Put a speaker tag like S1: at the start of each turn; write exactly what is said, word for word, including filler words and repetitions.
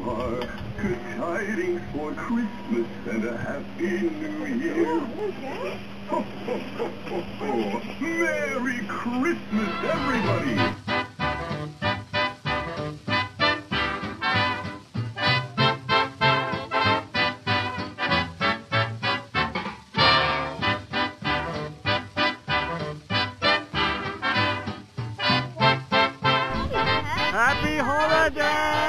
S1: are. Good tidings for Christmas and a happy New Year. Ho, ho, ho, ho, ho. Merry Christmas, everybody!
S2: Happy holidays!